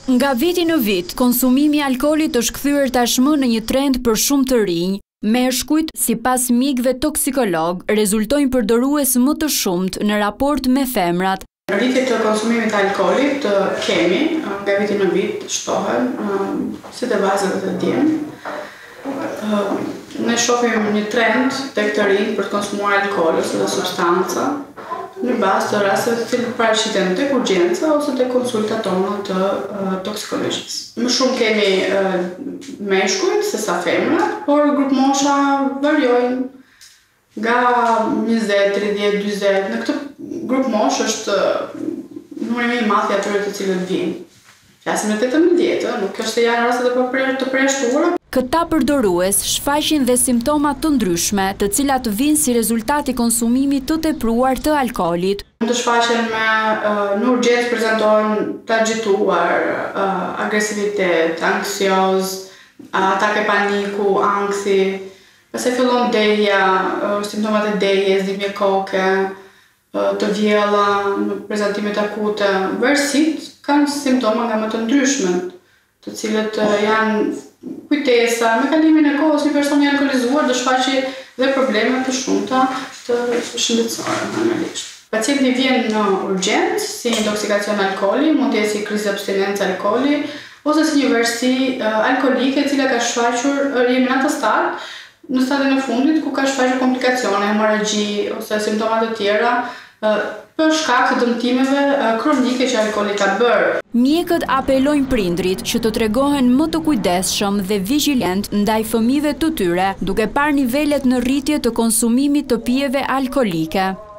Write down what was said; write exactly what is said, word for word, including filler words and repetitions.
Nga viti në vit, konsumimi i alkoolit është kthyer tashmë në një trend për shumë të rinj. Meshkujt, sipas mikëve toksikolog, rezultojnë përdorues më të shumt në raport me femrat. Rritje të konsumimit të alkoolit kemi, nga viti në vit shtohen, si të vajzat dhe të djemë. Ne shohim një trend tek të rinj për të konsumuar alkool ose dhe substanca, në bazë të rasteve të cilat paraqiten tek urgjenca ose tek konsultat tona të uh, toksikologjisë. Më shumë kemi uh, meshkujt se sa femrat, por grup mosha variojnë nga njëzet, tridhjetë, dyzet. Në këtë grup mosh është numri më i madh i atyre të cilët vinë. Flasim në tetëmbëdhjetë, nuk është janë raste të përjashtuara. Këta përdorues shfaqin dhe simptoma të ndryshme, të cilat vinë si rezultat i konsumimit të tepruar të alkoolit. Mund të shfaqen me uh, në urgjencë prezantohen të agituar, uh, agresivitet, anksioz, uh, atake paniku, anksi, pastaj fillon dehja, uh, simptomat e dehjes, dhimbje koke, uh, të vjella, në prezantimet akute. Varësit kanë simptoma nga më të ndryshmet, të cilët uh, janë kujtesa, me kalimin e kohës një person i alkoolizuar do shfaqi dhe probleme të shumta të shëndetësore normalisht. Pacienti vjen në urgjencë si intoksikacion alkooli, mund të jetë si krizë abstinencë alkooli ose si një vërsi uh, alkoolike e cila ka shfaqur jemi në atë stad, në stadin e fundit ku ka shfaqur komplikacione, hemorragji ose simptoma të tjera uh, për shkak të dëmtimeve uh, kronike që alkooli ka bërë. Mjekët apelojnë prindrit që të tregohen më të kujdesshëm dhe vigjilent ndaj fëmijëve të tyre, duke parë nivelet në rritje të konsumimit të pijeve alkoolike.